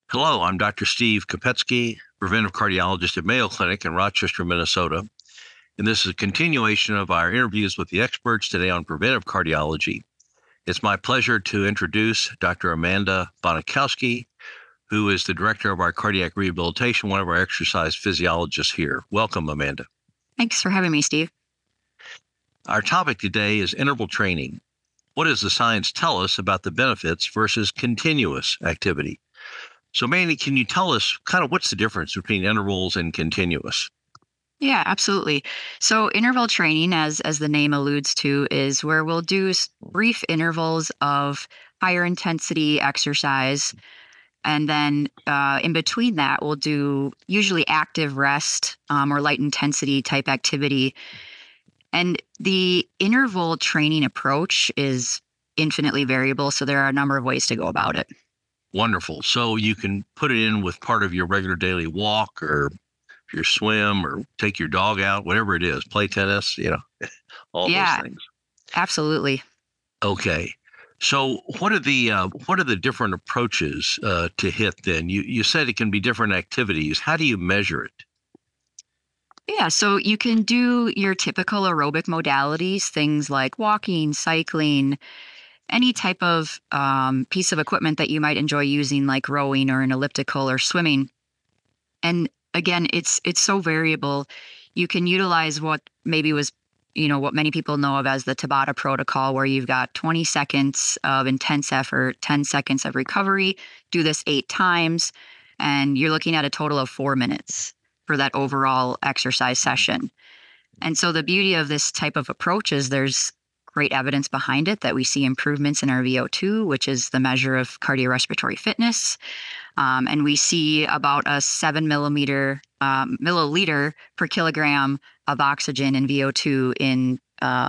Hello, I'm Dr. Steve Kopecky, preventive cardiologist at Mayo Clinic in Rochester, Minnesota. And this is a continuation of our interviews with the experts today on preventive cardiology. It's my pleasure to introduce Dr. Amanda Bonikowske, who is the director of our cardiac rehabilitation, one of our exercise physiologists here. Welcome, Amanda. Thanks for having me, Steve. Our topic today is interval training. What does the science tell us about the benefits versus continuous activity? So, Mandy, can you tell us kind of what's the difference between intervals and continuous? Yeah, absolutely. So interval training, as the name alludes to, is where we'll do brief intervals of higher intensity exercise. And then in between that, we'll do usually active rest or light intensity type activity. And the interval training approach is infinitely variable. So there are a number of ways to go about it. Wonderful. So you can put it in with part of your regular daily walk or your swim or take your dog out, whatever it is, play tennis, all those things. Absolutely. Okay. So what are the different approaches to HIIT then? You said it can be different activities. How do you measure it? Yeah, so you can do your typical aerobic modalities, things like walking, cycling, any type of piece of equipment that you might enjoy using, like rowing or an elliptical or swimming. And again, it's so variable. You can utilize what maybe was, what many people know of as the Tabata protocol, where you've got 20 seconds of intense effort, 10 seconds of recovery. Do this 8 times, and you're looking at a total of 4 minutes for that overall exercise session. And so the beauty of this type of approach is there's great evidence behind it that we see improvements in our VO2, which is the measure of cardiorespiratory fitness. And we see about a 7 milliliter per kilogram of oxygen in VO2 in,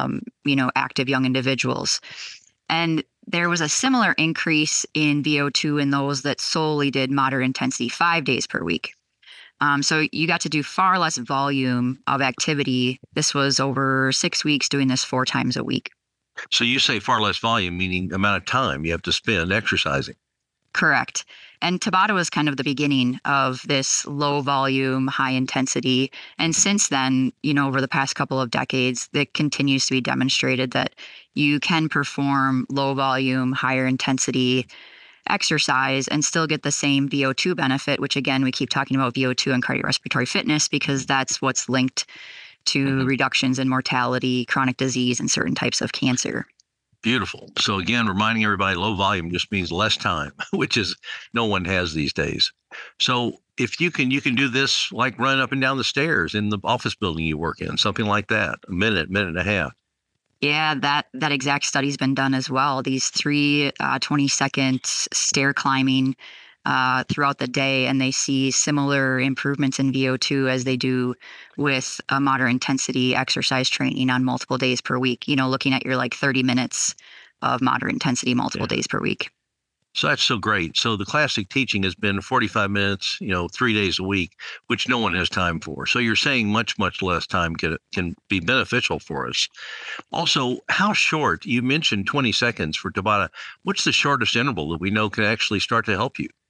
active young individuals. And there was a similar increase in VO2 in those that solely did moderate intensity 5 days per week. So you got to do far less volume of activity. This was over 6 weeks, doing this 4 times a week. So you say far less volume, meaning amount of time you have to spend exercising. Correct. And Tabata was kind of the beginning of this low volume, high intensity. And since then, over the past couple of decades, it continues to be demonstrated that you can perform low volume, higher intensity exercise and still get the same VO2 benefit, which again, we keep talking about VO2 and cardiorespiratory fitness because that's what's linked to reductions in mortality, chronic disease, and certain types of cancer. Beautiful. So again, reminding everybody low volume just means less time, which is no one has these days. So if you can do this like run up and down the stairs in the office building you work in, something like that, a minute and a half. Yeah, that exact study's been done as well. These 3 20-second stair climbing throughout the day, and they see similar improvements in VO2 as they do with a moderate intensity exercise training on multiple days per week, looking at your 30 minutes of moderate intensity multiple days per week. So that's so great. So the classic teaching has been 45 minutes, 3 days a week, which no one has time for. So you're saying much, much less time can be beneficial for us. Also, how short, you mentioned 20 seconds for Tabata. What's the shortest interval that we know can actually start to help you?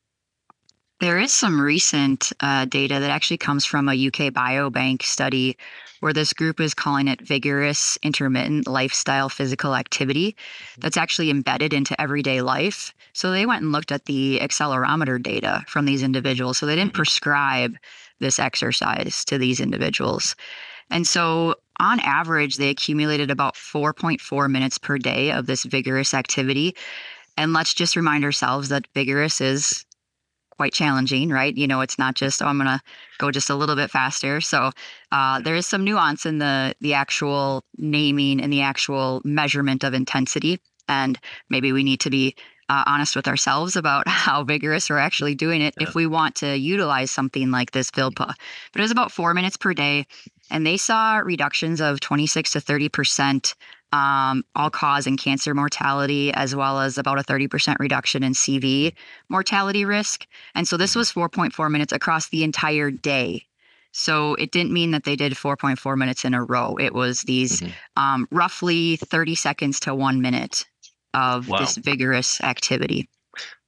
There is some recent data that actually comes from a UK Biobank study where this group is calling it vigorous intermittent lifestyle physical activity that's actually embedded into everyday life. So they went and looked at the accelerometer data from these individuals. So they didn't prescribe this exercise to these individuals. And so on average, they accumulated about 4.4 minutes per day of this vigorous activity. And let's just remind ourselves that vigorous is quite challenging, right? It's not just, I'm going to go just a little bit faster. So there is some nuance in the actual naming and the actual measurement of intensity. And maybe we need to be honest with ourselves about how vigorous we're actually doing it if we want to utilize something like this VILPA. But it was about 4 minutes per day. And they saw reductions of 26 to 30% all-cause and cancer mortality, as well as about a 30% reduction in CV mortality risk. And so this was 4.4 minutes across the entire day. So it didn't mean that they did 4.4 minutes in a row. It was these roughly 30 seconds to 1 minute of this vigorous activity.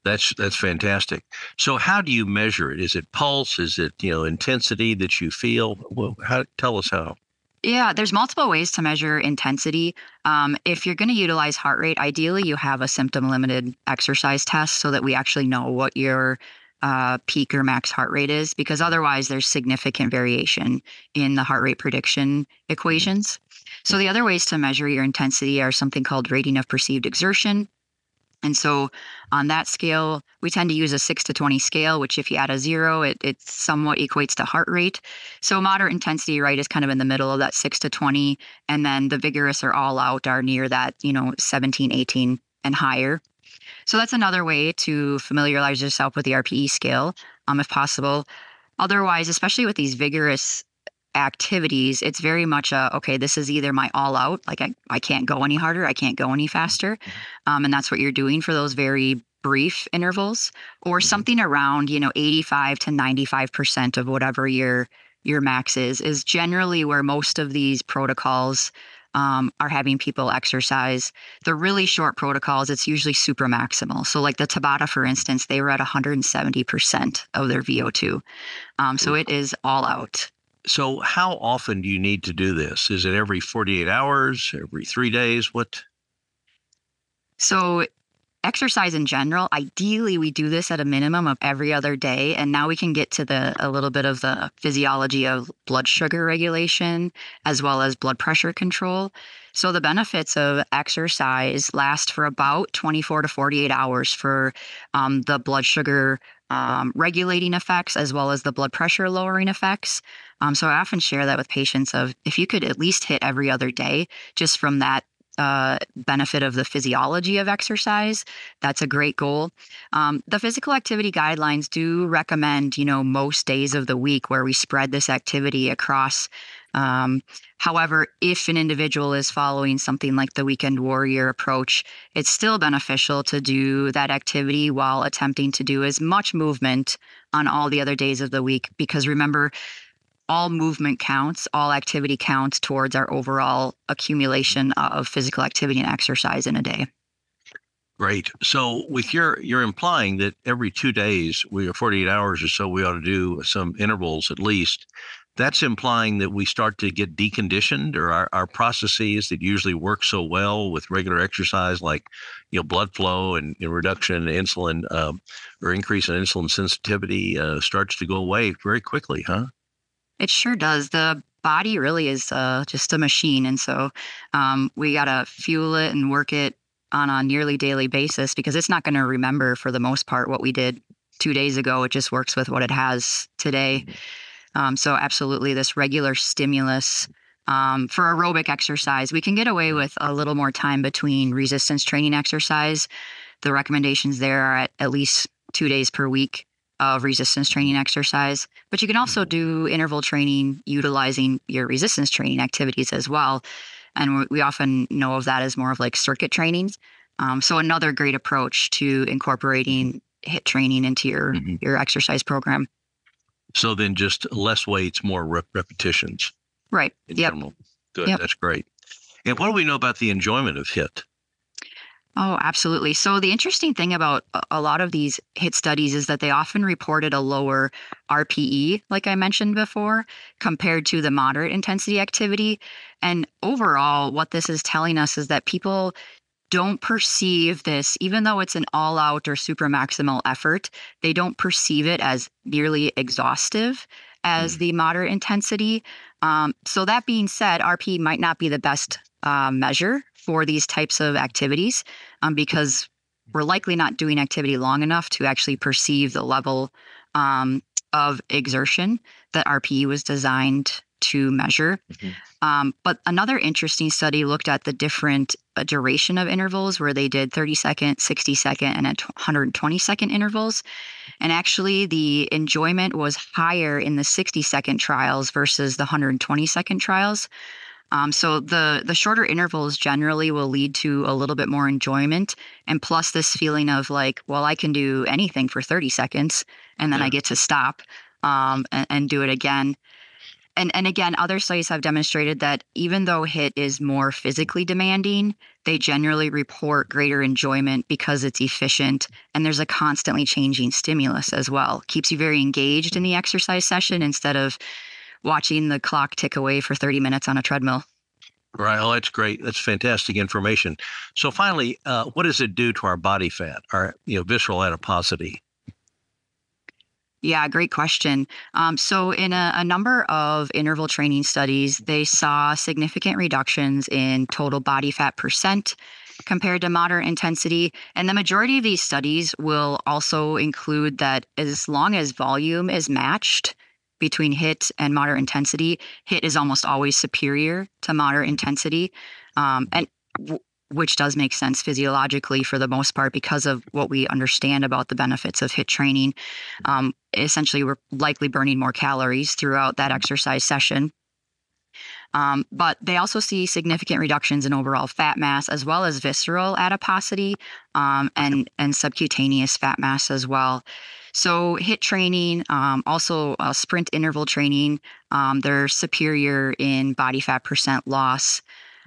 That's fantastic. So how do you measure it? Is it pulse? Is it, intensity that you feel? Well, tell us how. Yeah, there's multiple ways to measure intensity. If you're going to utilize heart rate, ideally you have a symptom limited exercise test so that we actually know what your peak or max heart rate is, because otherwise there's significant variation in the heart rate prediction equations. So the other ways to measure your intensity are something called rating of perceived exertion. And so on that scale, we tend to use a 6 to 20 scale, which if you add a 0, it somewhat equates to heart rate. So moderate intensity, right, is kind of in the middle of that 6 to 20. And then the vigorous or all out are near that, 17, 18 and higher. So that's another way to familiarize yourself with the RPE scale, if possible. Otherwise, especially with these vigorous activities, it's very much okay, this is either my all out, like I can't go any harder, I can't go any faster. And that's what you're doing for those very brief intervals, or something around, 85 to 95% of whatever your max is generally where most of these protocols are having people exercise. The really short protocols, it's usually super maximal. So like the Tabata, for instance, they were at 170% of their VO2. So it is all out. So how often do you need to do this? Is it every 48 hours, every 3 days? What? So exercise in general, ideally we do this at a minimum of every other day. And now we can get to a little bit of the physiology of blood sugar regulation as well as blood pressure control. So the benefits of exercise last for about 24 to 48 hours for the blood sugar regulating effects as well as the blood pressure lowering effects. So I often share that with patients of if you could at least hit every other day just from that benefit of the physiology of exercise, that's a great goal. The physical activity guidelines do recommend, most days of the week where we spread this activity across. However, if an individual is following something like the weekend warrior approach, it's still beneficial to do that activity while attempting to do as much movement on all the other days of the week. Because remember, all movement counts, all activity counts towards our overall accumulation of physical activity and exercise in a day. Great. So with you're implying that every 2 days, 48 hours or so, we ought to do some intervals at least. That's implying that we start to get deconditioned, or our processes that usually work so well with regular exercise, like blood flow and reduction in insulin or increase in insulin sensitivity, starts to go away very quickly, huh? It sure does. The body really is just a machine. And so we got to fuel it and work it on a nearly daily basis because it's not going to remember for the most part what we did 2 days ago. It just works with what it has today. So absolutely, this regular stimulus for aerobic exercise, we can get away with a little more time between resistance training exercise. The recommendations there are at least 2 days per week of resistance training exercise, but you can also do interval training utilizing your resistance training activities as well. And we often know of that as more of like circuit trainings. So another great approach to incorporating HIIT training into your exercise program. So then just less weights, more repetitions. Right. In Yep. general. Good. Yep. That's great. And what do we know about the enjoyment of HIIT? Oh, absolutely. So the interesting thing about a lot of these HIIT studies is that they often reported a lower RPE, like I mentioned before, compared to the moderate intensity activity. And overall, what this is telling us is that people don't perceive this, even though it's an all out or super maximal effort, they don't perceive it as nearly exhaustive as the moderate intensity. So that being said, RPE might not be the best measure for these types of activities because we're likely not doing activity long enough to actually perceive the level of exertion that RPE was designed to measure. But another interesting study looked at the different duration of intervals where they did 30-second, 60-second, and 120-second intervals. And actually, the enjoyment was higher in the 60-second trials versus the 120-second trials. So the shorter intervals generally will lead to a little bit more enjoyment, and plus this feeling of like, well, I can do anything for 30 seconds, and then I get to stop and do it again. And again, other studies have demonstrated that even though HIIT is more physically demanding, they generally report greater enjoyment because it's efficient and there's a constantly changing stimulus as well. Keeps you very engaged in the exercise session instead of watching the clock tick away for 30 minutes on a treadmill. Right. Oh, that's great. That's fantastic information. So finally, what does it do to our body fat, our visceral adiposity? Yeah, great question. So, in a number of interval training studies, they saw significant reductions in total body fat percent compared to moderate intensity. And the majority of these studies will also include that as long as volume is matched between HIIT and moderate intensity, HIIT is almost always superior to moderate intensity. And which does make sense physiologically for the most part because of what we understand about the benefits of HIIT training. Essentially, we're likely burning more calories throughout that exercise session. But they also see significant reductions in overall fat mass as well as visceral adiposity and subcutaneous fat mass as well. So HIIT training, also sprint interval training, they're superior in body fat percent loss.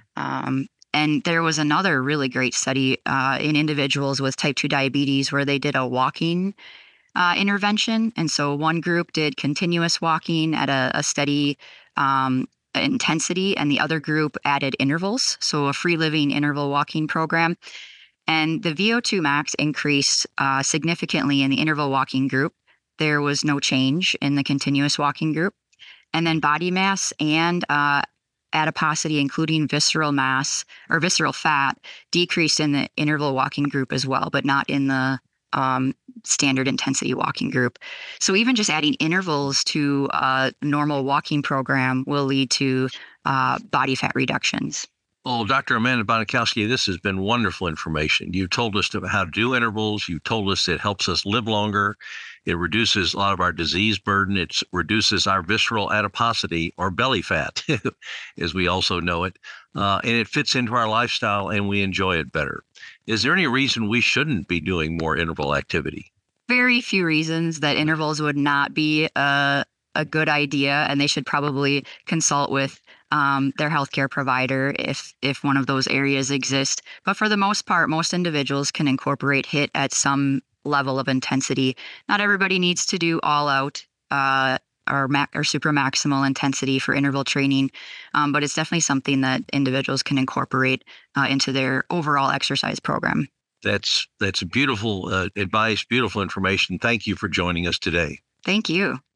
And there was another really great study in individuals with type 2 diabetes where they did a walking intervention. And so one group did continuous walking at a steady intensity, and the other group added intervals, so a free living interval walking program. And the VO2 max increased significantly in the interval walking group. There was no change in the continuous walking group. And then body mass and adiposity, including visceral mass or visceral fat, decreased in the interval walking group as well, but not in the standard intensity walking group. So even just adding intervals to a normal walking program will lead to body fat reductions. Oh, Dr. Amanda Bonikowske, this has been wonderful information. You told us how to do intervals. You told us it helps us live longer. It reduces a lot of our disease burden. It reduces our visceral adiposity or belly fat, as we also know it. And it fits into our lifestyle and we enjoy it better. Is there any reason we shouldn't be doing more interval activity? Very few reasons that intervals would not be a good idea, and they should probably consult with their healthcare provider if one of those areas exist. But for the most part, most individuals can incorporate HIIT at some level of intensity. Not everybody needs to do all out or super maximal intensity for interval training, but it's definitely something that individuals can incorporate into their overall exercise program. That's beautiful advice, beautiful information. Thank you for joining us today. Thank you.